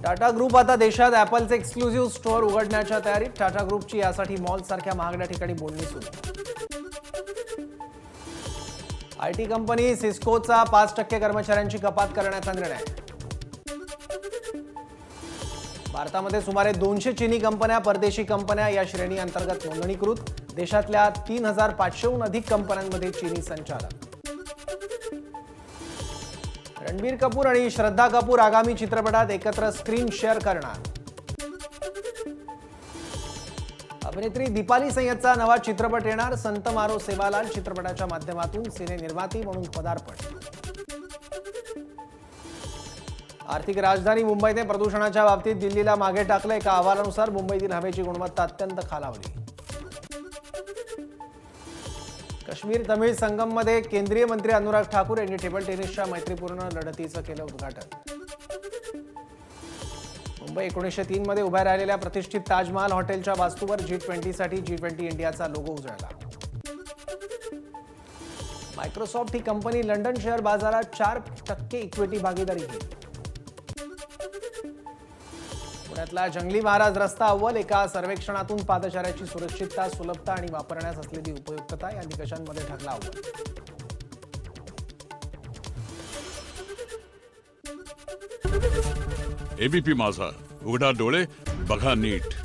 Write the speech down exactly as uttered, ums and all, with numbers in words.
Tata group आता देशात ॲपलचे exclusive store उघडण्याच्या तयारीत. टाटा ग्रुपची यासाठी मॉल सारख्या महागड्या ठिकाणी बोलणी सुरू. आयटी कंपनी सिस्कोचा पाच टक्के कर्मचाऱ्यांची कपात करण्याचा निर्णय. भारतामध्ये सुमारे दोनशे चीनी कंपन्या परदेशी कंपन्या या श्रेणी अंतर्गत नोंदणीकृत. देशातल्या तीन हजार पाचशेहून अधिक कंपन्यांमध्ये चीनी संचालक. रणबीर कपूर आणि श्रद्धा कपूर आगामी चित्रपटात एकत्र स्क्रीन शेअर करणार. अभिनेत्री दीपाली सय्यदचा नवा चित्रपट येणार. संत मारो सेवालाल चित्रपटाच्या माध्यमातून सिने निर्माती म्हणून पदार्पण. आर्थिक राजधानी मुंबईने प्रदूषणाच्या बाबतीत दिल्लीला मागे टाकलं. एका अहवालानुसार मुंबईतील हवेची गुणवत्ता अत्यंत खालावली. काश्मीर तमिळ संगममध्ये केंद्रीय मंत्री अनुराग ठाकूर यांनी टेबल टेनिसच्या मैत्रीपूर्ण लढतीचं केलं उद्घाटन. मुंबई एकोणीसशे तीन मध्ये उभ्या राहिलेल्या प्रतिष्ठित ताजमहाल हॉटेलच्या वास्तूवर जी ट्वेंटीसाठी जी ट्वेंटी इंडियाचा लोगो उजळला. मायक्रोसॉफ्ट ही कंपनी लंडन शेअर बाजारात चार टक्के इक्विटी भागीदारी घेईल. पुण्यातला जंगली महाराज रस्ता अव्वल. एका सर्वेक्षणातून पादचाऱ्याची सुरक्षितता, सुलभता आणि वापरण्यास असलेली उपयुक्तता या निकषांमध्ये ठरला अव्वल. एबीपी माझा, उघडा डोळे बघा नीट.